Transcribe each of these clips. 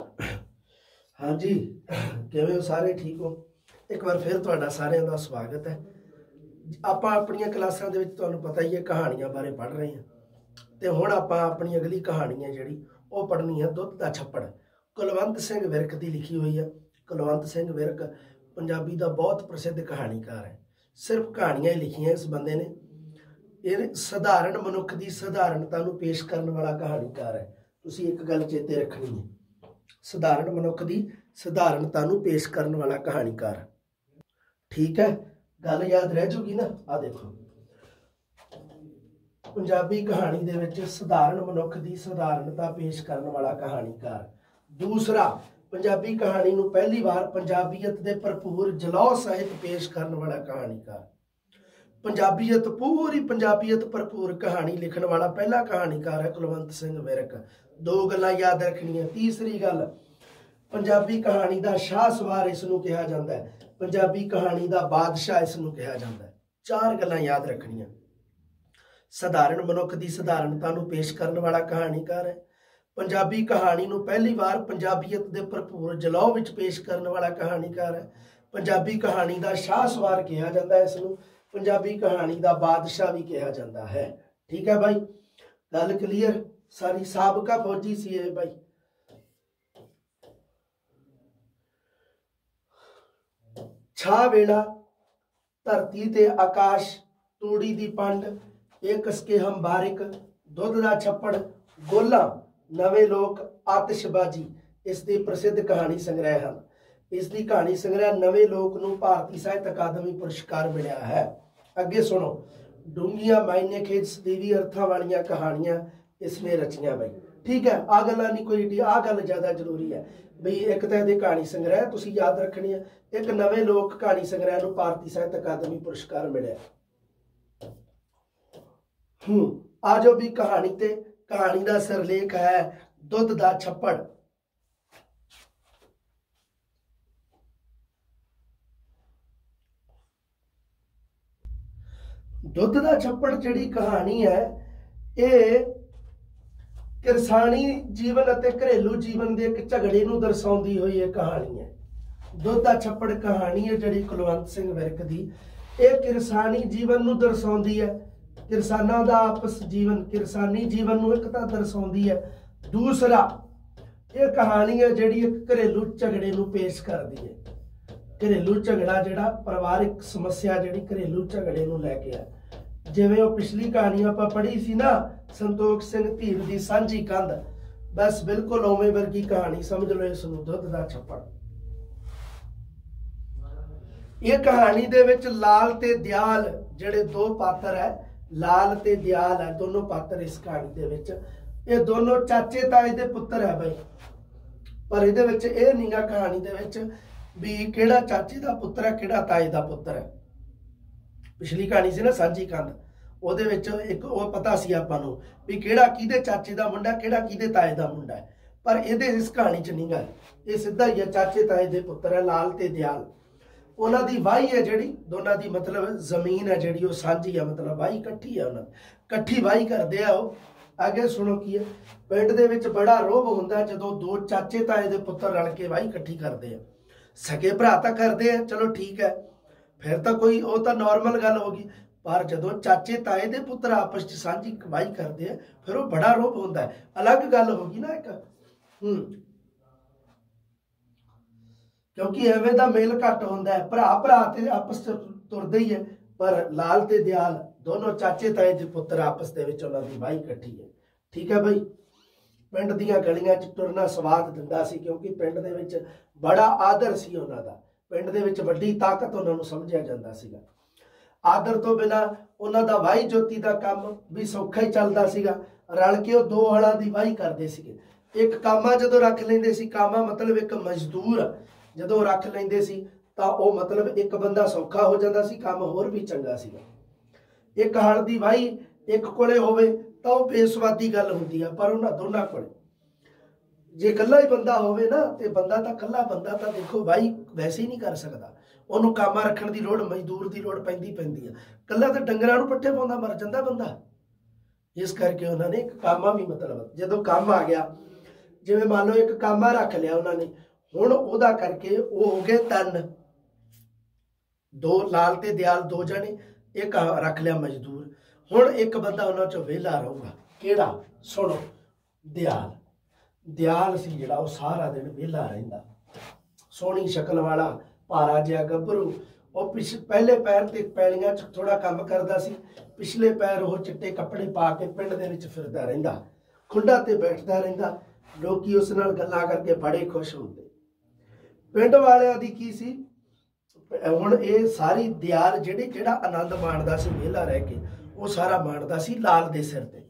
हाँ जी, किवें हो सारे ठीक हो। एक बार फिर तुहाडा सारिਆਂ ਦਾ स्वागत है। ਆਪਾਂ ਆਪਣੀਆਂ ਕਲਾਸਾਂ ਦੇ ਵਿੱਚ ਤੁਹਾਨੂੰ ਪਤਾ ਹੀ ਹੈ ਕਹਾਣੀਆਂ ਬਾਰੇ ਪੜ੍ਹ ਰਹੇ ਹਾਂ ਤੇ ਹੁਣ ਆਪਾਂ ਆਪਣੀ ਅਗਲੀ ਕਹਾਣੀ ਹੈ ਜਿਹੜੀ ਉਹ ਪੜ੍ਹਨੀ ਹੈ ਦੁੱਧ ਦਾ ਛੱਪੜ। ਕੁਲਵੰਤ ਸਿੰਘ ਵਿਰਕ ਦੀ ਲਿਖੀ ਹੋਈ ਹੈ। ਕੁਲਵੰਤ ਸਿੰਘ ਵਿਰਕ ਪੰਜਾਬੀ ਦਾ ਬਹੁਤ ਪ੍ਰਸਿੱਧ ਕਹਾਣੀਕਾਰ ਹੈ। ਸਿਰਫ ਕਹਾਣੀਆਂ ਹੀ ਲਿਖੀਆਂ ਇਸ ਬੰਦੇ ਨੇ। ਇਹ ਸਧਾਰਨ ਮਨੁੱਖ ਦੀ ਸਧਾਰਨਤਾ ਨੂੰ ਪੇਸ਼ ਕਰਨ ਵਾਲਾ ਕਹਾਣੀਕਾਰ ਹੈ। ਤੁਸੀਂ ਇੱਕ ਗੱਲ ਚੇਤੇ ਰੱਖਣੀ ਹੈ, ਸਧਾਰਨ ਮਨੁੱਖ ਦੀ ਸਧਾਰਨਤਾ ਨੂੰ ਪੇਸ਼ ਕਰਨ ਵਾਲਾ ਕਹਾਣੀਕਾਰ। ठीक है, गल याद रह जूगी ना। आ देखो, पंजाबी कहानी दे विच सधारण मनुख दी सधारणता पेश करने वाला कहानीकार। दूसरा, पंजाबी कहानी नूं पहली बार पंजाबीयत दे भरपूर जलौह सहित पेश करने वाला कहानीकार। पंजाबीयत पूरी पंजाबीयत भरपूर कहानी लिखण वाला पहला कहानीकार है कुलवंत सिंह विरक। दो गल्लां याद रखणियां। तीसरी गल, पंजाबी कहानी दा शाहसवार इसनूं कहा जाता है, पंजाबी कहानी दा बादशाह इसनूं कहा जाता है। चार गल्लां याद रखणियां। सधारण मनुख दी सधारणता नूं पेश करने वाला कहानीकार है। पंजाबी कहानी नूं पहली बार पंजाबीयत दे भरपूर जलौह विच पेश करने वाला कहानीकार है। पंजाबी कहानी दा शाहसवार कहा जाता है इसनूं। पंजाबी कहानी दा बादशाह भी कहा जाता है। ठीक है भाई, गल क्लीयर सारी। साबका फौजी सी है भाई। छा वेला धरती ते आकाश, तूड़ी दी पंड, एक कसके हम बारिक, दुध दा छप्पड़, गोला, नवे लोक, आतिशबाजी इसकी प्रसिद्ध कहानी संग्रह हैं। इसकी कहानी संग्रह नवे लोक नूं भारतीय साहित्य अकादमी पुरस्कार मिलिया है। अगे सुनो, डूंगियां मायने खेज सਦੀवी अर्थां वालियां कहानियां इसने रचियां बई। ठीक है, आ गल्लां नहीं कोई आ गल ज़्यादा जरूरी है बई। एक तो इहदे कहानी संग्रह तुसीं याद रखनी है, एक नवे लोक कहानी संग्रह नूं भारतीय साहित्य अकादमी पुरस्कार मिलिया। आ जाओ भी कहानी ते। कहानी दा सिरलेख है दुध दा छप्पड़। दुध दा छप्पड़ जिहड़ी कहानी है ये किरसानी जीवन अते घरेलू जीवन के एक झगड़े नूं दर्शाउंदी हुई ये कहानी है। दुध दा छप्पड़ कहानी है जिहड़ी कुलवंत सिंह विरक दी, ये किरसानी जीवन नूं दर्शाउंदी है। किरसानां दा आपस जीवन, किरसानी जीवन नूं एक तां दर्शाउंदी है। दूसरा, ये कहानी है जिहड़ी एक घरेलू झगड़े नूं पेश करदी है। घरेलू झगड़ा जिहड़ा परिवारिक समस्या जिहड़ी घरेलू झगड़े नूं लैके है। जिवें वो पिछली कहानी आपां पढ़ी सी ना, संतोख सिंह धीर दी सांझी कंध, बस बिल्कुल उवें वर्गी कहानी समझ लो इसनूं दुध दा छप्पड़। ये कहानी दे विच लाल ते दयाल जिहड़े दो पात्र है, लाल ते दयाल है दोनों पात्र इस कहानी दे विच। ये दोनों चाचे ताए दे पुत्र है भाई। पर इहदे विच इह नहींगा कहानी दे विच भी किहड़ा चाचे दा पुत्र है किहड़ा ताए दा पुत्र है। पिछली कहानी सी ना सांझी कंध, ਉਹਦੇ ਵਿੱਚ ਇੱਕ ਉਹ ਪਤਾ ਸੀ ਆਪਾਂ ਨੂੰ ਵੀ ਕਿਹੜਾ ਕਿਹਦੇ ਚਾਚੇ ਦਾ ਮੁੰਡਾ ਕਿਹੜਾ ਕਿਹਦੇ ਤਾਏ ਦਾ ਮੁੰਡਾ ਹੈ। ਪਰ ਇਹਦੇ ਇਸ ਕਹਾਣੀ 'ਚ ਨਹੀਂ ਗਾ, ਇਹ ਸਿੱਧਾ ਹੀ ਹੈ ਚਾਚੇ ਤਾਏ ਦੇ ਪੁੱਤਰ ਹੈ ਲਾਲ ਤੇ ਦਿਆਲ। ਉਹਨਾਂ ਦੀ ਵਾਹੀ ਹੈ ਜਿਹੜੀ ਦੋਨਾਂ ਦੀ, ਮਤਲਬ ਜ਼ਮੀਨ ਹੈ ਜਿਹੜੀ ਉਹ ਸਾਂਝੀ ਹੈ, ਮਤਲਬ ਵਾਹੀ ਇਕੱਠੀ ਹੈ। ਉਹਨਾਂ ਇਕੱਠੀ ਵਾਹੀ ਕਰਦੇ ਆ ਉਹ। ਅੱਗੇ ਸੁਣੋ ਕੀ ਹੈ। ਪਿੰਡ ਦੇ ਵਿੱਚ ਬੜਾ ਰੋਹਬ ਹੁੰਦਾ ਜਦੋਂ ਦੋ ਚਾਚੇ ਤਾਏ ਦੇ ਪੁੱਤਰ ਰਲ ਕੇ ਵਾਹੀ ਇਕੱਠੀ ਕਰਦੇ ਆ। ਸਕੇ ਭਰਾ ਤਾਂ ਕਰਦੇ ਆ, ਚਲੋ ਠੀਕ ਹੈ, ਫਿਰ ਤਾਂ ਕੋਈ ਉਹ ਤਾਂ ਨੋਰਮਲ ਗੱਲ ਹੋ ਗਈ। पर जदों चाचे ताए दे पुत्र आपस च सांझी कमाई करते हैं फिर वो बड़ा रोब होता है। अलग गल होगी ना एक, क्योंकि एवें दा मेल घट होंदा है। भरा भरा ते आपस च तुरदे ही है, पर लाल ते दयाल दोनों चाचे ताए दे पुत्र आपस दे विच उन्हां दी वाही इकट्ठी है। ठीक है भाई, पिंड दीआं गलियां च टुरना स्वाद दिंदा सी क्योंकि पिंड दे विच बड़ा आदर सी उन्हां दा। पिंड दे विच वड्डी ताकत उन्हां नूं समझिया जांदा सीगा। आदर तो बिना उन्हां दा वाही जोती का काम भी सौखा ही चलता सीगा। रल के वो दो हलां दी वाही करते सीगे। एक कामा जदों रख लेंदे सी, कामा मतलब एक मजदूर जदों रख लेंदे सी तां वो मतलब एक बंदा सौखा हो जाता सी, काम होर भी चंगा सीगा। एक हल दी वाही एक कोले होवे तां वो बेसवादी गल हुंदी है, पर उन्हां दोनां कोले जे कल्ला ही बंदा होवे ना ते बंदा तां कल्ला बंदा तां देखो वाही वैसे ही नहीं कर सकदा। ਉਹਨੂੰ ਕਾਮਾ ਰੱਖਣ ਦੀ ਲੋੜ, ਮਜ਼ਦੂਰ ਦੀ ਲੋੜ ਪੈਂਦੀ ਆ। ਕੱਲਾ ਤਾਂ ਡੰਗਰਾਂ ਨੂੰ ਪੱਠੇ ਪਾਉਂਦਾ ਮਰ ਜਾਂਦਾ ਬੰਦਾ। ਇਸ ਕਰਕੇ ਉਹਨਾਂ ਨੇ ਇੱਕ ਕਾਮਾ ਵੀ, ਮਤਲਬ ਜਦੋਂ ਕੰਮ ਆ ਗਿਆ जिवें मान लो एक कामा रख लिया उन्होंने, हुण उहदा करके वो हो गए 3, 2 लाल ते दयाल 2 जने, एक रख लिया मजदूर। हुण एक बंदा उन्हां चों वेला रहूगा, किहड़ा? सुनो, दयाल। दयाल सी जिहड़ा वो सारा दिन वेला रहिंदा, सोहनी शक्ल वाला भारा जिहा गभरू। ਉਹ ਪਹਿਲੇ ਪੈਰ ਤੇ ਪੈਲੀਆਂ 'ਚ ਥੋੜਾ ਕੰਮ ਕਰਦਾ ਸੀ, ਪਿਛਲੇ ਪੈਰ ਉਹ ਚਿੱਟੇ ਕੱਪੜੇ ਪਾ ਕੇ ਪਿੰਡ ਦੇ ਵਿੱਚ ਫਿਰਦਾ ਰਹਿੰਦਾ, ਖੁੰਡਾ ਤੇ ਬੈਠਦਾ ਰਹਿੰਦਾ। ਲੋਕੀ ਉਸ ਨਾਲ ਗੱਲਾਂ ਕਰਕੇ ਬੜੇ ਖੁਸ਼ ਹੁੰਦੇ। ਪਿੰਡ ਵਾਲਿਆਂ ਦੀ ਕੀ ਸੀ ਹੁਣ, ਇਹ ਸਾਰੀ ਦਿਆਲ ਜਿਹੜਾ ਆਨੰਦ ਮਾਣਦਾ ਸੀ ਵਿਹਲਾ ਰਹਿ ਕੇ, ਉਹ ਸਾਰਾ ਮਾਣਦਾ ਸੀ ਲਾਲ ਦੇ ਸਿਰ ਤੇ।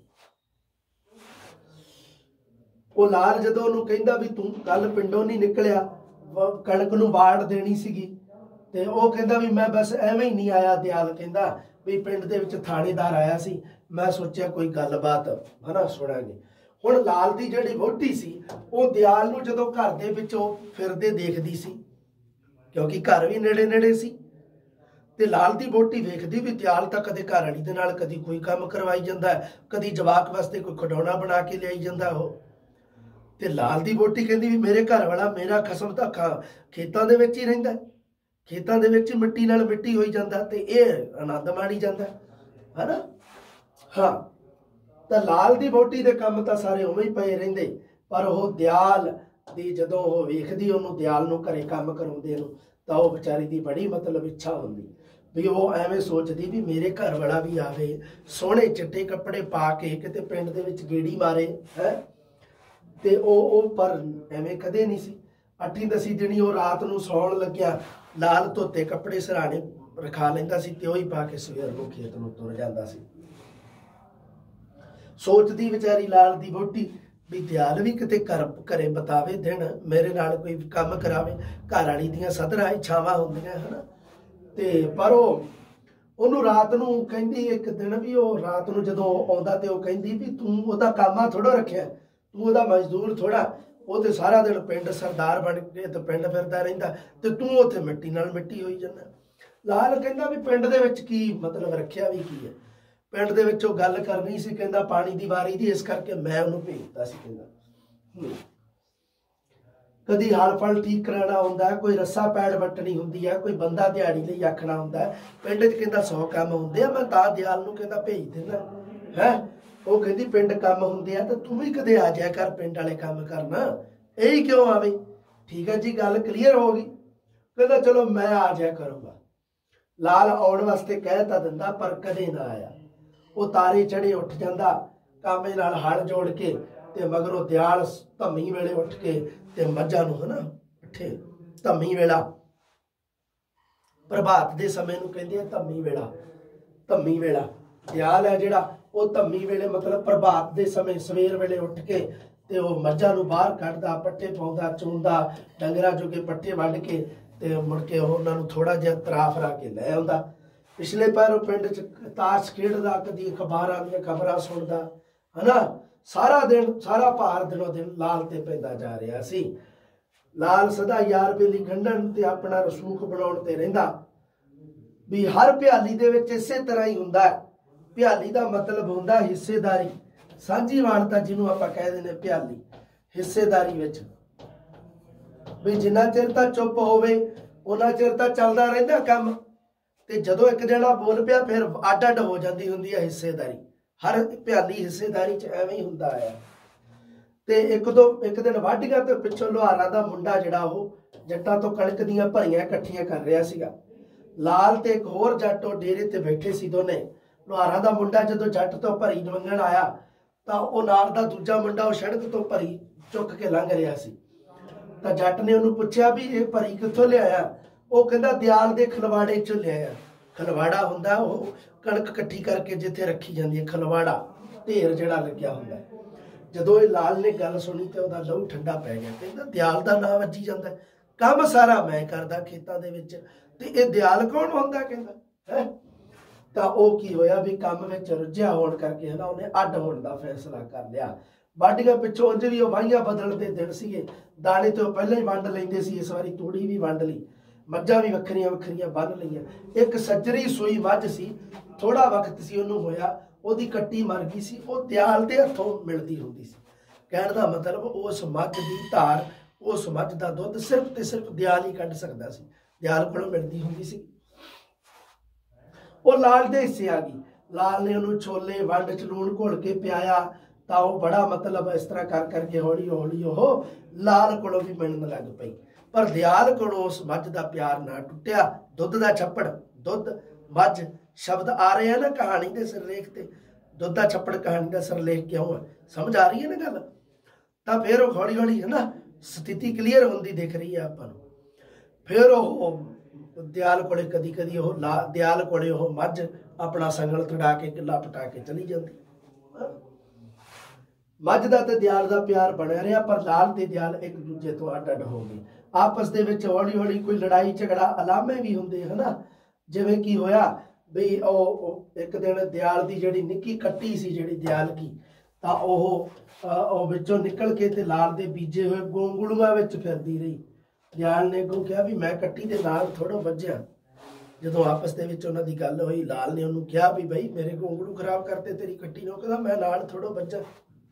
ਉਹ ਲਾਲ ਜਦੋਂ ਉਹਨੂੰ ਕਹਿੰਦਾ ਵੀ ਤੂੰ ਕੱਲ ਪਿੰਡੋਂ ਨਹੀਂ ਨਿਕਲਿਆ, ਕਣਕ ਨੂੰ ਵਾੜ ਦੇਣੀ ਸੀਗੀ, ਤੇ ਉਹ ਕਹਿੰਦਾ ਵੀ ਮੈਂ ਬਸ ਐਵੇਂ ਹੀ ਨਹੀਂ ਆਇਆ। ਦਿਆਲ ਕਹਿੰਦਾ ਵੀ ਪਿੰਡ ਦੇ ਵਿੱਚ ਥਾਣੇਦਾਰ ਆਇਆ ਸੀ, ਮੈਂ ਸੋਚਿਆ ਕੋਈ ਗੱਲਬਾਤ ਹਨਾ ਸੁਣਾਂਗੇ। ਹੁਣ ਲਾਲ ਦੀ ਜਿਹੜੀ ਵਹੁਟੀ ਸੀ, ਉਹ ਦਿਆਲ ਨੂੰ ਜਦੋਂ ਘਰ ਦੇ ਵਿੱਚੋਂ ਫਿਰਦੇ ਦੇਖਦੀ ਸੀ, ਕਿਉਂਕਿ ਘਰ ਵੀ ਨੇੜੇ ਨੇੜੇ ਸੀ, ਤੇ ਲਾਲ ਦੀ ਵਹੁਟੀ ਵੇਖਦੀ ਵੀ ਦਿਆਲ ਤਾਂ ਕਦੇ ਘਰ ਵਾਲੀ ਦੇ ਨਾਲ ਕਦੀ ਕੋਈ ਕੰਮ ਕਰਵਾਈ ਜਾਂਦਾ, ਕਦੀ ਜਵਾਕ ਵਾਸਤੇ ਕੋਈ ਖਿਡੌਣਾ ਬਣਾ ਕੇ ਲਿਆਈ ਜਾਂਦਾ ਉਹ। ਤੇ ਲਾਲ ਦੀ ਵਹੁਟੀ ਕਹਿੰਦੀ ਵੀ ਮੇਰੇ ਘਰ ਵਾਲਾ, ਮੇਰਾ ਖਸਮ ਤਾਂ ਖੇਤਾਂ ਦੇ ਵਿੱਚ ਹੀ ਰਹਿੰਦਾ, ਖੇਤਾਂ ਦੇ ਵਿੱਚ ਮਿੱਟੀ ਨਾਲ ਮਿੱਟੀ ਹੋਈ ਜਾਂਦਾ, ਤੇ ਇਹ ਆਨੰਦ ਮਾਣੀ ਜਾਂਦਾ ਹਨਾ। ਹਾਂ, ਤਾਂ ਲਾਲ ਦੀ ਵਹੁਟੀ ਦੇ ਕੰਮ ਤਾਂ ਸਾਰੇ ਉਵੇਂ ਹੀ ਪਏ ਰਹਿੰਦੇ, ਪਰ ਉਹ ਦਿਆਲ ਦੀ ਜਦੋਂ ਉਹ ਵੇਖਦੀ ਉਹਨੂੰ, ਦਿਆਲ ਨੂੰ ਘਰੇ ਕੰਮ ਕਰਾਉਂਦੇ ਨੂੰ, ਤਾਂ ਉਹ ਵਿਚਾਰੀ ਦੀ ਬੜੀ ਮਤਲਬ ਇੱਛਾ ਹੁੰਦੀ ਵੀ ਉਹ ਐਵੇਂ ਸੋਚਦੀ ਵੀ ਮੇਰੇ ਘਰ ਵਾਲਾ ਵੀ ਆਵੇ, ਸੋਹਣੇ ਚਿੱਟੇ ਕੱਪੜੇ ਪਾ ਕੇ ਕਿਤੇ ਪਿੰਡ ਦੇ ਵਿੱਚ ਗੇੜੀ ਮਾਰੇ ਹੈ। ਤੇ ਉਹ ਪਰ ਐਵੇਂ ਕਦੇ ਨਹੀਂ ਸੀ। 8ਵੀਂ 10ਵੀਂ ਦਿਨੀ ਉਹ ਰਾਤ ਨੂੰ ਸੌਣ ਲੱਗਿਆ ਲਾਲ ਧੋਤੇ ਕੱਪੜੇ ਸਰਾਣੇ ਰਖਾ ਲੈਂਦਾ ਸੀ, ਤੇ ਉਹੀ ਪਾ ਕੇ ਸਵੇਰ ਨੂੰ ਖੇਤ ਨੂੰ ਤੁਰ ਜਾਂਦਾ ਸੀ। ਸੋਚਦੀ ਵਿਚਾਰੀ ਲਾਲ ਦੀ ਵਹੁਟੀ ਵੀ ਦਿਆਲ ਵੀ ਕਿਤੇ ਘਰੇ ਬਤਾਵੇ ਦਿਨ, ਮੇਰੇ ਨਾਲ ਕੋਈ ਕੰਮ ਕਰਾਵੇ, ਘਰ ਵਾਲੀ ਦੀਆਂ ਸਧਰਾਂ ਇੱਛਾਵਾਂ ਹੁੰਦੀਆਂ ਹਨਾ। ਤੇ ਪਰ ਉਹਨੂੰ ਰਾਤ ਨੂੰ ਕਹਿੰਦੀ ਇੱਕ ਦਿਨ ਵੀ, ਉਹ ਰਾਤ ਨੂੰ ਜਦੋਂ ਆਉਂਦਾ ਤੇ ਉਹ ਕਹਿੰਦੀ ਵੀ ਤੂੰ ਉਹਦਾ ਕਾਮਾ ਥੋੜਾ ਰੱਖਿਆ, ਤੂੰ ਉਹਦਾ ਮਜ਼ਦੂਰ ਥੋੜਾ, ਉਹ ਤੇ ਸਾਰਾ ਦਿਨ ਪਿੰਡ ਸਰਦਾਰ ਬਣ ਕੇ ਤੇ ਪਿੰਡ ਫਿਰਦਾ ਰਹਿੰਦਾ, ਤੇ ਤੂੰ ਉੱਥੇ ਮਿੱਟੀ ਨਾਲ ਮਿੱਟੀ ਹੋਈ ਜਾਂਦਾ। ਲਾਲ ਕਹਿੰਦਾ ਵੀ ਪਿੰਡ ਦੇ ਵਿੱਚ ਕੀ ਮਤਲਬ ਰੱਖਿਆ ਵੀ ਕੀ ਹੈ, ਪਿੰਡ ਦੇ ਵਿੱਚ ਉਹ ਗੱਲ ਕਰਨੀ ਸੀ, ਕਹਿੰਦਾ ਪਾਣੀ ਦੀ ਵਾਰੀ ਦੀ, ਇਸ ਕਰਕੇ ਮੈਂ ਉਹਨੂੰ ਭੇਜਦਾ ਸੀ। ਕਹਿੰਦਾ ਕਦੀ ਹਲ ਫਲ ਠੀਕ ਕਰਾਉਣਾ ਹੁੰਦਾ, ਕੋਈ ਰੱਸਾ ਪੈੜ ਵੱਟਣੀ ਹੁੰਦੀ ਹੈ, ਕੋਈ ਬੰਦਾ ਦਿਹਾੜੀ ਲਈ ਆਖਣਾ ਹੁੰਦਾ, ਪਿੰਡ 'ਚ ਕਹਿੰਦਾ 100 ਕੰਮ ਹੁੰਦੇ ਆ, ਮੈਂ ਤਾਂ ਦਿਆਲ ਨੂੰ ਕਹਿੰਦਾ ਭੇਜ ਦਿੰਦਾ ਹੈ। ਉਹ ਕਹਿੰਦੀ ਪਿੰਡ ਕੰਮ ਹੁੰਦੇ ਆ, ਤਾਂ ਤੂੰ ਵੀ ਕਦੇ ਆ ਜਾਇਆ ਕਰ ਪਿੰਡ ਵਾਲੇ ਕੰਮ ਕਰਨਾ, ਇਹੀ ਕਿਉਂ ਆਵੇ। ਠੀਕ ਹੈ ਜੀ, ਗੱਲ ਕਲੀਅਰ ਹੋ ਗਈ। ਕਹਿੰਦਾ ਚਲੋ ਮੈਂ ਆ ਜਾਇਆ ਕਰੂੰਗਾ। ਲਾਲ ਆਉਣ ਵਾਸਤੇ ਕਹਿ ਤਾਂ ਦਿੰਦਾ, ਪਰ ਕਦੇ ਨਾ ਆਇਆ। ਉਹ ਤਾਰੇ ਚੜੇ ਉੱਠ ਜਾਂਦਾ ਕਾਮੇ ਨਾਲ ਹਲ ਜੋੜ ਕੇ, ਤੇ ਮਗਰੋਂ ਦਿਆਲ ਧੰਮੀ ਵੇਲੇ ਉੱਠ ਕੇ ਤੇ ਮੱਝਾਂ ਨੂੰ ਹਨਾ ਉੱਠੇ। ਧੰਮੀ ਵੇਲਾ ਪ੍ਰਭਾਤ ਦੇ ਸਮੇਂ ਨੂੰ ਕਹਿੰਦੇ ਆ ਧੰਮੀ ਵੇਲਾ। ਧੰਮੀ ਵੇਲਾ ਦਿਆਲ ਹੈ ਜਿਹੜਾ, ਉਹ ਧੰਮੀ ਵੇਲੇ ਮਤਲਬ ਪ੍ਰਭਾਤ ਦੇ ਸਮੇਂ ਸਵੇਰ ਵੇਲੇ ਉੱਠ ਕੇ ਤੇ ਉਹ ਮੱਝਾਂ ਨੂੰ ਬਾਹਰ ਕੱਢਦਾ, ਪੱਠੇ ਪਾਉਂਦਾ, ਚੂੰਦਾ, ਡੰਗਰਾਂ ਜੋਗੇ ਪੱਠੇ ਵੱਢ ਕੇ ਤੇ ਮੁੜ ਕੇ ਉਹਨਾਂ ਨੂੰ ਥੋੜਾ ਜਿਹਾ ਤਰਾ ਫਰਾ ਕੇ ਲੈ ਆਉਂਦਾ। ਪਿਛਲੇ ਪੈਰ ਉਹ ਪਿੰਡ 'ਚ ਤਾਸ਼ ਖੇਡਦਾ, ਕਦੀ ਅਖਬਾਰਾਂ ਦੀਆਂ ਖਬਰਾਂ ਸੁਣਦਾ ਹਨਾ। ਸਾਰਾ ਦਿਨ, ਸਾਰਾ ਭਾਰ ਦਿਨੋਂ ਦਿਨ ਲਾਲ ਤੇ ਪੈਂਦਾ ਜਾ ਰਿਹਾ ਸੀ। ਲਾਲ ਸਦਾ ਯਾਰ ਬੇਲੀ ਗੰਢਣ ਤੇ ਆਪਣਾ ਰਸੂਖ ਬਣਾਉਣ ਤੇ ਰਹਿੰਦਾ। ਵੀ ਹਰ ਭਿਆਲੀ ਦੇ ਵਿੱਚ ਇਸੇ ਤਰ੍ਹਾਂ ਹੀ ਹੁੰਦਾ। ਭਿਆਲੀ ਦਾ ਮਤਲਬ ਹੁੰਦਾ ਹਿੱਸੇਦਾਰੀ, ਸਾਂਝੀਵਾਲਤਾ ਜਿਹਨੂੰ ਆਪਾਂ ਕਹਿ ਦਿੰਦੇ ਭਿਆਲੀ। ਹਿੱਸੇਦਾਰੀ ਵਿੱਚ ਵੀ ਜਿੰਨਾ ਚਿਰ ਤਾਂ ਚੁੱਪ ਹੋਵੇ ਉਹਨਾਂ ਚਿਰ ਤਾਂ ਚੱਲਦਾ ਰਹਿੰਦਾ ਕੰਮ, ਤੇ ਜਦੋਂ ਇੱਕ ਜਣਾ ਬੋਲ ਪਿਆ ਫਿਰ ਅੱਡ ਅੱਡ ਹੋ ਜਾਂਦੀ ਹੁੰਦੀ ਹੈ ਹਿੱਸੇਦਾਰੀ। ਹਰ ਭਿਆਲੀ ਹਿੱਸੇਦਾਰੀ 'ਚ ਐਵੇਂ ਹੀ ਹੁੰਦਾ ਆ। ਤੇ ਇੱਕ ਦਿਨ ਵਾਢੀਆਂ ਤੇ ਪਿੱਛੋਂ ਲੁਹਾਰਾਂ ਦਾ ਮੁੰਡਾ ਜਿਹੜਾ ਉਹ ਜੱਟਾਂ ਤੋਂ ਕਣਕ ਦੀਆਂ ਭਰੀਆਂ ਇਕੱਠੀਆਂ ਕਰ ਰਿਹਾ ਸੀਗਾ। ਲਾਲ ਤੇ ਇੱਕ ਹੋਰ ਜੱਟ ਉਹ ਡੇਰੇ ਤੇ ਬੈਠੇ ਸੀ ਦੋਨੇ। ਲੁਹਾਰਾਂ ਦਾ ਮੁੰਡਾ ਜਦੋਂ ਜੱਟ ਤੋਂ ਭਰੀ ਮੰਗਣ ਆਇਆ ਤਾਂ ਉਹ ਨਾਲ ਦਾ ਦੂਜਾ ਮੁੰਡਾ ਉਹ ਸੜਕ ਤੋਂ ਭਰੀ ਚੁੱਕ ਕੇ ਲੰਘ ਰਿਹਾ ਸੀ। ਤਾਂ ਜੱਟ ਨੇ ਉਹਨੂੰ ਪੁੱਛਿਆ ਵੀ ਇਹ ਭਰੀ ਕਿੱਥੋਂ ਲਿਆਇਆ? ਉਹ ਕਹਿੰਦਾ ਦਿਆਲ ਦੇ ਖਲਵਾੜੇ 'ਚੋਂ ਲਿਆਇਆ। ਖਲਵਾੜਾ ਹੁੰਦਾ ਉਹ ਕਣਕ ਇਕੱਠੀ ਕਰਕੇ ਜਿੱਥੇ ਰੱਖੀ ਜਾਂਦੀ ਹੈ, ਖਲਵਾੜਾ ਢੇਰ ਜਿਹੜਾ ਲੱਗਿਆ ਹੁੰਦਾ। ਜਦੋਂ ਇਹ ਲਾਲ ਨੇ ਗੱਲ ਸੁਣੀ ਤੇ ਉਹਦਾ ਲਹੂ ਠੰਡਾ ਪੈ ਗਿਆ। ਕਹਿੰਦਾ ਦਿਆਲ ਦਾ ਨਾਂ ਵੱਜੀ ਜਾਂਦਾ, ਕੰਮ ਸਾਰਾ ਮੈਂ ਕਰਦਾ ਖੇਤਾਂ ਦੇ ਵਿੱਚ, ਤੇ ਇਹ ਦਿਆਲ ਕੌਣ ਹੁੰਦਾ? ਕਹਿੰਦਾ ਹੈ। ਤਾਂ ਉਹ ਕੀ ਹੋਇਆ ਵੀ ਕੰਮ ਵਿੱਚ ਰੁੱਝਿਆ ਹੋਣ ਕਰਕੇ ਹਨਾ ਉਹਨੇ ਅੱਡ ਹੋਣ ਦਾ ਫੈਸਲਾ ਕਰ ਲਿਆ। ਵਾਢੀਆਂ ਪਿੱਛੋਂ ਉਂਝ ਵੀ ਉਹ ਵਾਹੀਆਂ ਬਦਲਣ ਦੇ ਦਿਨ ਸੀਗੇ, ਦਾਣੇ ਤੇ ਉਹ ਪਹਿਲਾਂ ਹੀ ਵੰਡ ਲੈਂਦੇ ਸੀ। ਇਸ ਵਾਰੀ ਤੂੜੀ ਵੀ ਵੰਡ ਲਈ, ਮੱਝਾਂ ਵੀ ਵੱਖਰੀਆਂ ਵੱਖਰੀਆਂ ਬੰਨ ਲਈਆਂ। ਇੱਕ ਸੱਜਰੀ ਸੂਈ ਮੱਝ ਸੀ, ਥੋੜਾ ਵਕਤ ਸੀ ਉਹਨੂੰ ਹੋਇਆ, ਉਹਦੀ ਕੱਟੀ ਮਰ ਗਈ ਸੀ। ਉਹ ਦਿਆਲ ਦੇ ਹੱਥੋਂ ਮਿਲਦੀ ਹੁੰਦੀ ਸੀ। कहण दा मतलब उस मझ की धार, उस मझ का दुध सिर्फ ते सिर्फ दयाल ही कढ सकदा सी, दयाल कोलों मिलदी हुंदी सी। वो लाल दे हिस्से आ गई, लाल ने उन्होंने छोले वंड च लूण घोल के पियाया, तो वो बड़ा मतलब इस तरह कर करके हौली हौली वो लाल कोलों भी मिलण लग पई। पर दयाल कोलों उस मझ का प्यार ना टुटिया। दुध का छप्पड़, दुध मझ शब्द आ रहे हैं ना कहानी के सिरलेख ते, दुध का छप्पड़ कहानी का सिरलेख क्यों है, समझ आ रही है ना गल। तो फिर वो हौली हौली है ना स्थिति क्लीयर होंदी दिख रही है आपां नूं। फिर वो दयाल कोले कदी कदी वो दयाल कोले वो मझ अपना संगल तुड़ा के किला पटा के चली जाती। मझ का तो दयाल का प्यार बनया रहा, पर लाल ते दयाल एक दूजे तो अड अड हो गए। आपस दे विच हौली हौली कोई लड़ाई झगड़ा अलामे भी होंदे है ना, जिवें की होया भी एक दिन दयाल की जिहड़ी निक्की कट्टी सी जिहड़ी दयाल की, तां ओह विचों निकल के ते लाल दे बीजे हुए गोंगलूआं विच फिरदी रही। दयाल ने अगों कहा भी मैं कट्टी दे नाल थोड़ा वज्जिया। जदों आपस दे विच उन्हां दी गल होई, लाल ने उन्होंने कहा भी बई मेरे गोंगलू खराब करते तेरी कट्टी ने, कहता मैं नाल थोड़ा वज्जा।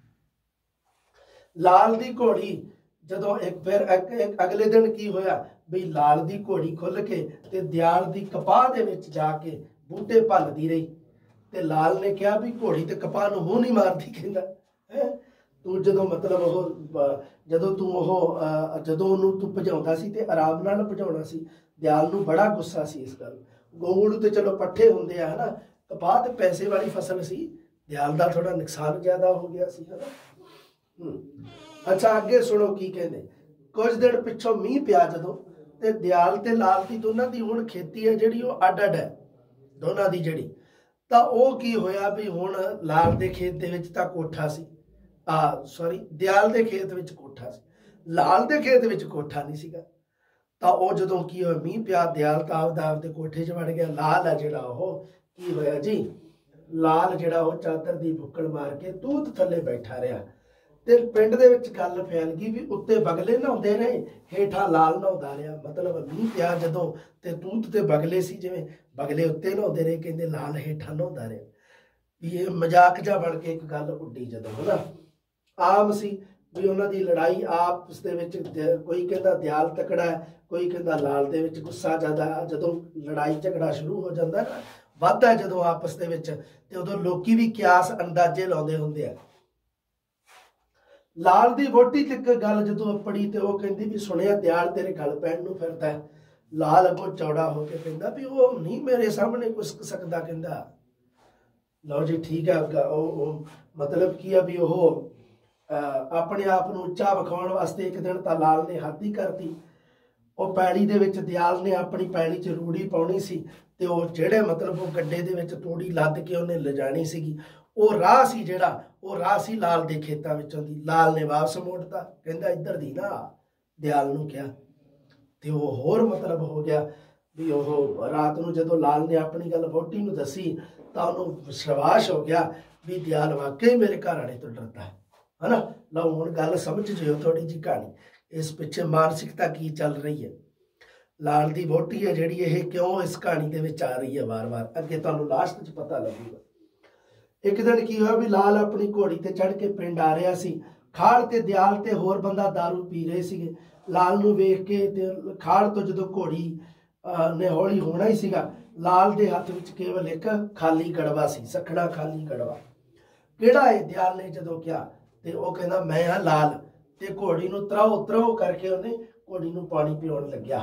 लाल दी घोड़ी जदों एक अगले दिन की होया भी लाल दी घोड़ी खुल के ते दयाल दी कपाह दे विच जाके बूटे भलदी रही। ते लाल ने कहा भी घोड़ी ते कपाह नूं मूंह नहीं मारदी, कहंदा है तू जदों मतलब जदों तू जदों ओनूं तू भजाउंदा सी ते आराम नाल भजाउणा सी। दयाल नूं बड़ा गुस्सा सी इस गल। गोंगलू ते चलो पट्ठे हुंदे आ है ना, कपाह ते पैसे वाली फसल सी, दयाल दा थोड़ा नुकसान ज्यादा हो गया सी है ना। अच्छा अगे सुनो की कहने। कुछ दिन पिछों मीह पिया जदों ते दयाल ते लाल दी दोनों दी हुण खेती है जिहड़ी वो अड अड है दोनों दी जिहड़ी। तां ओह की होया भी हुण लाल दे खेत दे विच तां कोठा सी, सॉरी दयाल दे खेत विच कोठा सी, लाल दे खेत विच कोठा नहीं सीगा। तां ओह जदों की होया मीह पिया, दयाल तां आपदे कोठे च वड़ गया। लाल है जिहड़ा ओह की होया जी, लाल जिहड़ा ओह चादर दी बुक्कड़ मार के तूत थल्ले बैठा रहा। ते पिंड दे विच गल फैल गई भी उत्ते बगले नहाउंदे रहे, हेठां लाल नहाउंदा रहा। मतलब मीह पिया जदों ते तूत ते बगले सी, जिवें बगले उत्ते नहाउंदे रहे, कहंदे लाल हेठां नहाउंदा रहा। भी ये मजाक जा बन के एक गल उड्डी जदों है ना। आम सी भी उन्हां दी लड़ाई आपस दे विच, कोई कहंदा दयाल तकड़ा है, कोई कहंदा लाल दे विच गुस्सा ज़्यादा। जदों लड़ाई झगड़ा शुरू हो जांदा ना, वधदा जदों आपस दे विच, ते उदों लोकी भी कियास अंदाजे लाउंदे हुंदे आ। लाल दी वोटी तक गल जदों अपड़ी ते वो कहंदी भी सुनिया दयाल तेरे गल पैण नूं फिरदा है। लाल अगों चौड़ा होके कहंदा भी वो नहीं मेरे सामने कुछ सकदा, कहंदा लो जी ठीक है। मतलब की है भी अपने आप नूं उच्चा विखाउण वास्ते एक दिन तां लाल ने हद ही करती। वो पैली दे विच दयाल ने अपनी पैली च रूड़ी पाउणी सी, ते वो जिहड़े मतलब वो गड्डे दे विच तूड़ी लद के उन्हें लिजाणी सीगी। वो राह सी जिहड़ा, वो राह सी लाल दे खेतां विचों दी। लाल ने वापस मोड़ता, कहंदा इधर दी ना, दयाल नूं कहा। ते वो होर मतलब हो गया भी वो रात नूं जदों लाल ने अपनी गल वोटी नूं दसी तां उहनूं विश्वास हो गया भी दयाल वाकई मेरे घर वाले तो डरदा है ना। लो हुण गल समझ जिओ थोड़ी जी कहानी, इस पिछे मानसिकता की चल रही है। लाल दी वोटी है जिहड़ी ये क्यों इस कहानी दे विच आ रही है वार वार, अगे तुहानूं लास्ट च पता लगूगा। एक दिन की हुआ भी लाल अपनी घोड़ी ते चढ़ के पिंड आ रहा सी। खाड़ ते दयाल ते होर बंदा दारू पी रहे सीगे। लाल नूं वेख के ते खाड़ तो जदों घोड़ी ने हौली होना ही सीगा, लाल दे हत्थ विच केवल एक खाली गड़वा सी, सखड़ा खाली गड़वा। किहड़ा है दयाल ने जदों कहा ते वो कहंदा मैं हाँ लाल। ते घोड़ी नूं त्राओ त्राओ करके उन्हें घोड़ी नूं पानी पिआउण लग्या।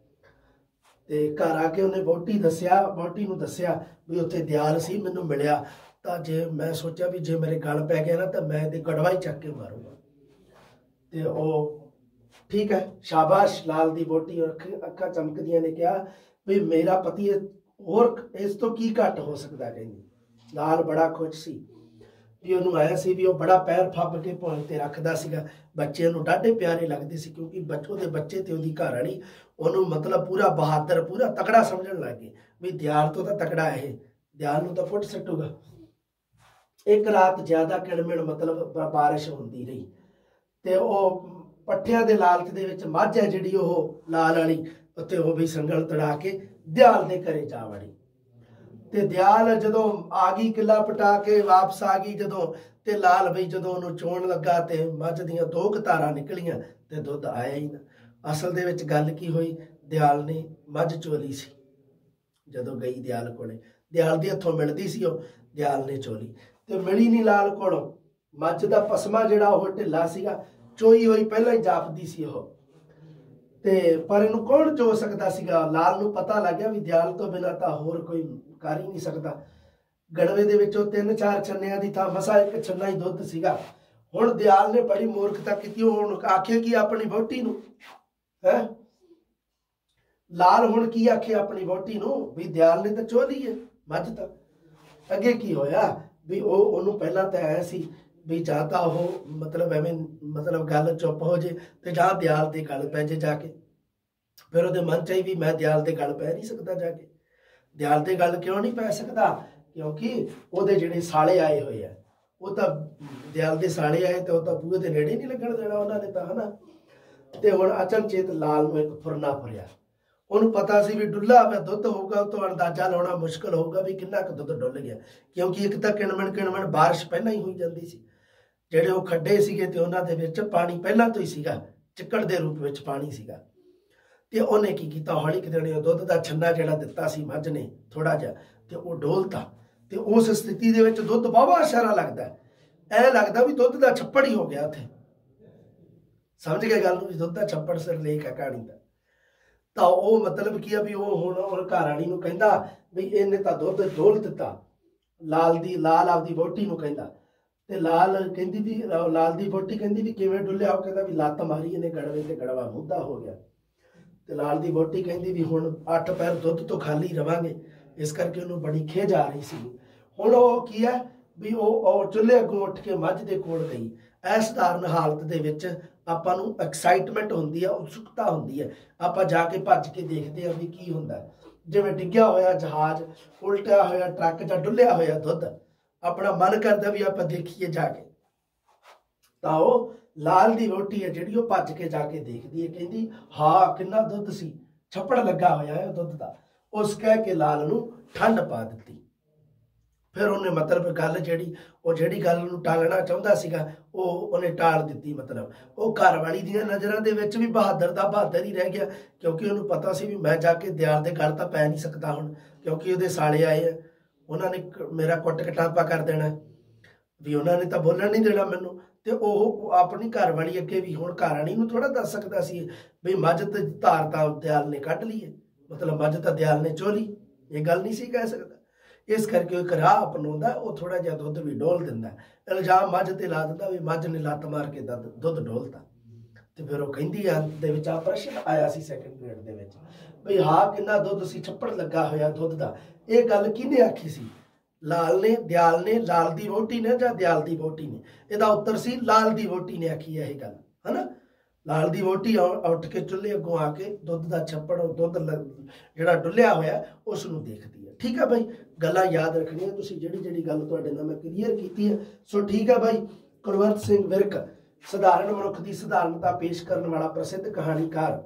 ते घर आके उन्हें वोटी नूं दस्सिया भी उत्थे दयाल सी, मैनूं मिलिया। तो जे मैं सोचा भी जे मेरे गल पै गया ना तो मैं ते गड़वा ही चक के मारूंगा। तो वो ठीक है शाबाश। लाल दी वोटी अखा चमकदियां ने कहा भी मेरा पति और इस तो की घट हो सकता। कहीं लाल बड़ा खुश सी भी उन्होंने आया सी भी वो बड़ा पैर फब के भुन ते रखदा सीगा। बच्चे नूं डाढे प्यारे लगदे सी, क्योंकि ਉਹਦੇ बच्चे ते ਉਹਦੀ घर वाली ਉਹਨੂੰ मतलब पूरा बहादुर पूरा तकड़ा समझण लग गए भी दयाल तो तकड़ा है, दयाल नूं तां फुट सट्टूगा। एक रात ज्यादा किड़मिड़ मतलब बारिश होंदी रही ते वो पट्ठियां दे लालच दे विच मझ है जिहड़ी ਉਹ लाल वाली उत्ते वो भी संगल तड़ा के दयाल दे घरे जा वड़ी। ते दयाल जदों आ गई किला पटा के वापस आ गई जदों ਤੇ ਲਾਲ ਬਈ ਜਦੋਂ ਉਹਨੂੰ ਚੋਣ ਲੱਗਾ ਤੇ ਮੱਝ ਦੀਆਂ 2 ਧਾਰਾਂ ਨਿਕਲੀਆਂ ਤੇ ਦੁੱਧ ਆਇਆ ਹੀ ਨਾ। ਅਸਲ ਦੇ ਵਿੱਚ ਗੱਲ ਕੀ ਹੋਈ, ਦਿਆਲ ਨੇ ਮੱਝ ਚੋਲੀ ਸੀ। ਜਦੋਂ ਗਈ ਦਿਆਲ ਕੋਲੇ, ਦਿਆਲ ਦੇ ਹੱਥੋਂ ਮਿਲਦੀ ਸੀ ਉਹ, ਦਿਆਲ ਨੇ ਚੋਲੀ ਤੇ ਮਿਲੀ ਨਹੀਂ ਲਾਲ ਕੋਲੋਂ। ਮੱਝ ਦਾ ਪਸਮਾ ਜਿਹੜਾ ਉਹ ਢਿੱਲਾ ਸੀਗਾ, ਚੋਈ ਹੋਈ ਪਹਿਲਾਂ ਹੀ ਜਾਪਦੀ ਸੀ ਉਹ, ਤੇ ਪਰ ਇਹਨੂੰ ਕੌਣ ਚੋ ਸਕਦਾ ਸੀਗਾ। ਲਾਲ ਨੂੰ ਪਤਾ ਲੱਗ ਗਿਆ ਵੀ ਦਿਆਲ ਤੋਂ ਬਿਨਾਂ ਤਾਂ ਹੋਰ ਕੋਈ ਕਰ ਹੀ ਨਹੀਂ ਸਕਦਾ। ਗੜਵੇ ਦੇ ਵਿੱਚੋਂ 3-4 ਛੰਨਿਆਂ ਦੀ ਥਾਂ ਮਸਾ 1 ਛੰਨਾ ਹੀ ਦੁੱਧ ਸੀਗਾ। ਹੁਣ ਦਿਆਲ ਨੇ ਬੜੀ ਮੂਰਖਤਾ ਕੀਤੀ, ਹੁਣ ਆਖੇ ਕੀ ਆਪਣੀ ਵਹੁਟੀ ਨੂੰ ਹੈ। ਲਾਲ ਹੁਣ ਕੀ ਆਖੇ ਆਪਣੀ ਵਹੁਟੀ ਨੂੰ ਵੀ ਦਿਆਲ ਨੇ ਤਾਂ ਚੋ ਲਈ ਹੈ ਮੱਝ ਤਾਂ। ਅੱਗੇ ਕੀ ਹੋਇਆ ਵੀ ਉਹਨੂੰ ਪਹਿਲਾਂ ਤਾਂ ਐ ਸੀ ਵੀ ਜਾਂ ਤਾਂ ਉਹ ਮਤਲਬ ਐਵੇਂ ਮਤਲਬ ਗੱਲ ਚੁੱਪ ਹੋ ਜੇ ਤੇ ਜਾਂ ਦਿਆਲ ਦੇ ਗਲ ਪੈ ਜੇ ਜਾ ਕੇ। ਫਿਰ ਉਹਦੇ ਮਨ ਚ ਆਈ ਵੀ ਮੈਂ ਦਿਆਲ ਦੇ ਗਲ ਪੈ ਨਹੀਂ ਸਕਦਾ ਜਾ ਕੇ। ਦਿਆਲ ਦੇ ਗਲ ਕਿਉਂ ਨਹੀਂ ਪੈ ਸਕਦਾ, ਕਿਉਂਕਿ ਉਹਦੇ ਜਿਹੜੇ ਸਾਲੇ ਆਏ ਹੋਏ ਆ, ਉਹ ਤਾਂ ਦਿਆਲ ਦੇ ਸਾਲੇ ਆਏ ਤੇ ਉਹ ਤਾਂ ਬੂਹੇ ਦੇ ਨੇੜੇ ਨਹੀਂ ਲੱਗਣ ਦੇਣਾ ਉਹਨਾਂ ਨੇ ਤਾਂ, ਹਨਾ। ਤੇ ਹੁਣ ਅਚਨਚੇਤ ਲਾਲ ਨੂੰ ਇੱਕ ਫੁਰਨਾ ਫੁਰਿਆ। ਉਹਨੂੰ ਪਤਾ ਸੀ ਵੀ ਡੁੱਲਾ ਹੋਇਆ ਦੁੱਧ ਹੋਊਗਾ, ਉਹ ਤੋਂ ਅੰਦਾਜ਼ਾ ਲਾਉਣਾ ਮੁਸ਼ਕਲ ਹੋਊਗਾ ਵੀ ਕਿੰਨਾ ਕੁ ਦੁੱਧ ਡੁੱਲ ਗਿਆ, ਕਿਉਂਕਿ ਇੱਕ ਤਾਂ ਕਿਣਮਣ ਬਾਰਿਸ਼ ਪਹਿਲਾਂ ਹੀ ਹੋਈ ਜਾਂਦੀ ਸੀ। ਜਿਹੜੇ ਉਹ ਖੱਡੇ ਸੀਗੇ ਤੇ ਉਹਨਾਂ ਦੇ ਵਿੱਚ ਪਾਣੀ ਪਹਿਲਾਂ ਤੋਂ ਹੀ ਸੀਗਾ, ਚਿੱਕੜ ਦੇ ਰੂਪ ਵਿੱਚ ਪਾਣੀ ਸੀਗਾ। ਤੇ ਉਹਨੇ ਕੀ ਕੀਤਾ, ਹੌਲੀ ਕਿਤੇ ਉਹ ਦੁੱਧ ਦਾ ਛੰਨਾ ਜਿਹੜਾ ਦਿੱਤਾ ਸੀ ਮੱਝ ਨੇ ਥੋੜਾ ਜਿਹਾ, ਤੇ ਉਹ ਡੋਲਤਾ। ਤੇ ਉਸ ਸਥਿਤੀ ਦੇ ਵਿੱਚ ਦੁੱਧ ਵਾਹਵਾ ਸਾਰਾ ਲੱਗਦਾ, ਐ ਲੱਗਦਾ ਵੀ ਦੁੱਧ ਦਾ ਛੱਪੜ ਹੀ ਹੋ ਗਿਆ ਉੱਥੇ। ਸਮਝ ਗਏ ਗੱਲ ਨੂੰ ਵੀ ਦੁੱਧ ਦਾ ਛੱਪੜ ਸਿਰਲੇਖ ਹੈ ਕਹਾਣੀ ਦਾ। ਤਾਂ ਉਹ ਮਤਲਬ ਕੀ ਆ ਵੀ ਉਹ ਹੁਣ ਉਹ ਘਰ ਵਾਲੀ ਨੂੰ ਕਹਿੰਦਾ ਵੀ ਇਹਨੇ ਤਾਂ ਦੁੱਧ ਡੋਲ ਦਿੱਤਾ। ਲਾਲ ਆਪਦੀ ਵਹੁਟੀ ਨੂੰ ਕਹਿੰਦਾ, ਤੇ ਲਾਲ ਕਹਿੰਦੀ ਵੀ ਲਾਲ ਦੀ ਵਹੁਟੀ ਕਹਿੰਦੀ ਵੀ ਕਿਵੇਂ ਡੁੱਲਿਆ। ਉਹ ਕਹਿੰਦਾ ਵੀ ਲੱਤ ਮਾਰੀ ਇਹਨੇ ਗੜਵੇ ਤੇ ਗੜਵਾ ਮੁੱਦਾ ਹੋ ਗਿਆ। ਤੇ ਲਾਲ ਦੀ ਵਹੁਟੀ ਕਹਿੰਦੀ ਵੀ ਹੁਣ 8 ਪੈਰ ਦੁੱਧ ਤੋਂ ਖਾਲੀ ਰਵਾਂਗੇ, ਇਸ ਕਰਕੇ ਉਹਨੂੰ ਬੜੀ ਖਿਝ ਆ ਰਹੀ ਸੀ। ਹੁਣ ਉਹ ਕੀ ਹੈ ਵੀ ਉਹ ਚੁੱਲ੍ਹੇ ਅੱਗੋਂ ਉੱਠ ਕੇ ਮੱਝ ਦੇ ਕੋਲ ਗਈ। ਇਸ ਸਧਾਰਨ ਹਾਲਤ ਦੇ ਵਿੱਚ ਆਪਾਂ ਨੂੰ ਐਕਸਾਈਟਮੈਂਟ ਹੁੰਦੀ ਹੈ, ਉਤਸੁਕਤਾ ਹੁੰਦੀ ਹੈ, ਆਪਾਂ ਜਾ ਕੇ ਭੱਜ ਕੇ ਦੇਖਦੇ ਹਾਂ ਵੀ ਕੀ ਹੁੰਦਾ। ਜਿਵੇਂ ਡਿੱਗਿਆ ਹੋਇਆ ਜਹਾਜ਼, ਉਲਟਿਆ ਹੋਇਆ ਟਰੱਕ ਜਾਂ ਡੁੱਲਿਆ ਹੋਇਆ ਦੁੱਧ, ਆਪਣਾ ਮਨ ਕਰਦਾ ਵੀ ਆਪਾਂ ਦੇਖੀਏ ਜਾ ਕੇ। ਤਾਂ ਉਹ ਲਾਲ ਦੀ ਵਹੁਟੀ ਹੈ ਜਿਹੜੀ ਉਹ ਭੱਜ ਕੇ ਜਾ ਕੇ ਦੇਖਦੀ ਹੈ, ਕਹਿੰਦੀ ਹਾਂ ਕਿੰਨਾ ਦੁੱਧ ਸੀ, ਛੱਪੜ ਲੱਗਾ ਹੋਇਆ ਹੈ ਦੁੱਧ ਦਾ। ਉਸ ਕਹਿ ਕੇ ਲਾਲ ਨੂੰ ਠੰਡ ਪਾ ਦਿੱਤੀ। ਫਿਰ ਉਹਨੇ ਮਤਲਬ ਗੱਲ ਜਿਹੜੀ ਗੱਲ ਨੂੰ ਟਾਲਣਾ ਚਾਹੁੰਦਾ ਸੀਗਾ ਉਹਨੇ ਟਾਲ ਦਿੱਤੀ। ਮਤਲਬ ਉਹ ਘਰ ਵਾਲੀ ਦੀਆਂ ਨਜ਼ਰਾਂ ਦੇ ਵਿੱਚ ਵੀ ਬਹਾਦਰ ਦਾ ਬਹਾਦਰ ਹੀ ਰਹਿ ਗਿਆ, ਕਿਉਂਕਿ ਉਹਨੂੰ ਪਤਾ ਸੀ ਵੀ ਮੈਂ ਜਾ ਕੇ ਦਿਆਲ ਦੇ ਗਲ ਤਾਂ ਪੈ ਨਹੀਂ ਸਕਦਾ ਹੁਣ, ਕਿਉਂਕਿ ਉਹਦੇ ਸਾਲੇ ਆਏ ਆ, ਉਹਨਾਂ ਨੇ ਮੇਰਾ ਕੁੱਟ ਕਟਾਪਾ ਕਰ ਦੇਣਾ ਵੀ, ਉਹਨਾਂ ਨੇ ਤਾਂ ਬੋਲਣ ਨਹੀਂ ਦੇਣਾ ਮੈਨੂੰ। ਤੇ ਉਹ ਆਪਣੀ ਘਰ ਵਾਲੀ ਅੱਗੇ ਵੀ ਹੁਣ ਘਰ ਵਾਲੀ ਨੂੰ ਥੋੜਾ ਦੱਸ ਸਕਦਾ ਸੀ ਵੀ ਮੱਝ ਤੇ ਧਾਰ ਤਾਂ ਦਿਆਲ ਨੇ ਕੱਢ ਲਈ ਹੈ, ਮਤਲਬ ਮੱਝ ਤਾਂ ਦਿਆਲ ਨੇ ਚੋ ਲਈ, ਇਹ ਗੱਲ ਨਹੀਂ ਸੀ ਕਹਿ ਸਕਦਾ। ਇਸ ਕਰਕੇ ਉਹ ਇੱਕ ਰਾਹ ਅਪਣਾਉਂਦਾ, ਉਹ ਥੋੜਾ ਜਿਹਾ ਦੁੱਧ ਵੀ ਡੋਲ ਦਿੰਦਾ, ਇਲਜ਼ਾਮ ਮੱਝ ਤੇ ਲਾ ਦਿੰਦਾ ਵੀ ਮੱਝ ਨੇ ਲੱਤ ਮਾਰ ਕੇ ਦੁੱਧ ਡੋਲਤਾ। ਤੇ ਫਿਰ ਉਹ ਕਹਿੰਦੀ ਆ ਦੇ ਵਿੱਚ ਆ ਪ੍ਰਸ਼ਨ ਆਇਆ ਸੀ ਸੈਕੰਡ ਗ੍ਰੇਡ ਦੇ ਵਿੱਚ ਵੀ ਹਾਂ ਕਿੰਨਾ ਦੁੱਧ ਸੀ, ਛੱਪੜ ਲੱਗਾ ਹੋਇਆ ਦੁੱਧ ਦਾ। ਇਹ ਗੱਲ ਕਿਹਨੇ ਆਖੀ ਸੀ, ਲਾਲ ਨੇ, ਦਿਆਲ ਨੇ, ਲਾਲ ਦੀ ਵਹੁਟੀ ਨੇ ਜਾਂ ਦਿਆਲ ਦੀ ਵਹੁਟੀ ਨੇ? ਇਹਦਾ ਉੱਤਰ ਸੀ ਲਾਲ ਦੀ ਵਹੁਟੀ ਨੇ ਆਖੀ ਹੈ ਇਹ ਗੱਲ, ਹਨਾ। ਲਾਲ ਦੀ ਵਹੁਟੀ ਉੱਠ ਕੇ ਚੁੱਲ੍ਹੇ ਅੱਗੋਂ ਆ ਕੇ ਦੁੱਧ ਦਾ ਛੱਪੜ, ਦੁੱਧ ਜਿਹੜਾ ਡੁੱਲਿਆ ਹੋਇਆ ਉਸ ਨੂੰ ਦੇਖਦੀ ਹੈ। ਠੀਕ ਹੈ ਬਾਈ, ਗੱਲਾਂ ਯਾਦ ਰੱਖਣੀਆਂ ਤੁਸੀਂ, ਜਿਹੜੀ ਗੱਲ ਤੁਹਾਡੇ ਨਾਲ ਮੈਂ ਕਲੀਅਰ ਕੀਤੀ ਹੈ। ਸੋ ਠੀਕ ਹੈ ਬਾਈ, ਕੁਲਵੰਤ ਸਿੰਘ ਵਿਰਕ ਸਧਾਰਨ ਮਨੁੱਖ ਦੀ ਸਧਾਰਨਤਾ ਪੇਸ਼ ਕਰਨ ਵਾਲਾ ਪ੍ਰਸਿੱਧ ਕਹਾਣੀਕਾਰ,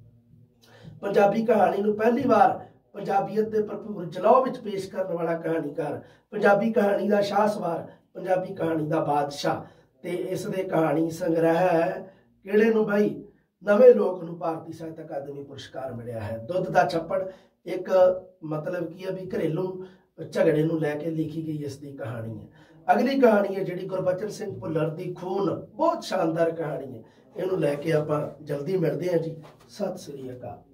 ਪੰਜਾਬੀ ਕਹਾਣੀ ਨੂੰ ਪਹਿਲੀ ਵਾਰ ਪੰਜਾਬੀਅਤ ਦੇ ਭਰਪੂਰ ਜਲਾਉ ਵਿੱਚ ਪੇਸ਼ ਕਰਨ ਵਾਲਾ ਕਹਾਣੀਕਾਰ, ਪੰਜਾਬੀ ਕਹਾਣੀ ਦਾ ਸ਼ਾਹਸਵਾਰ, ਪੰਜਾਬੀ ਕਹਾਣੀ ਦਾ ਬਾਦਸ਼ਾਹ। ਤੇ ਇਸ ਦੇ ਕਹਾਣੀ ਸੰਗ੍ਰਹਿ ਹੈ ਕਿਹੜੇ ਨੂੰ ਬਾਈ, ਨਵੇਂ ਲੋਕ ਨੂੰ ਭਾਰਤੀ ਸਾਹਿਤ ਅਕਾਦਮੀ ਪੁਰਸਕਾਰ ਮਿਲਿਆ ਹੈ। ਦੁੱਧ ਦਾ ਛੱਪੜ ਇੱਕ ਮਤਲਬ ਕੀ ਹੈ ਵੀ ਘਰੇਲੂ ਝਗੜੇ ਨੂੰ ਲੈ ਕੇ ਲਿਖੀ ਗਈ ਇਸ ਦੀ ਕਹਾਣੀ ਹੈ। ਅਗਲੀ ਕਹਾਣੀ ਹੈ ਜਿਹੜੀ ਗੁਰਬਚਨ ਸਿੰਘ ਭੁੱਲਰ ਦੀ ਖੂਨ, ਬਹੁਤ ਸ਼ਾਨਦਾਰ ਕਹਾਣੀ ਹੈ। ਇਹਨੂੰ ਲੈ ਕੇ ਆਪਾਂ ਜਲਦੀ ਮਿਲਦੇ ਹਾਂ ਜੀ। ਸਤਿ ਸ੍ਰੀ ਅਕਾਲ।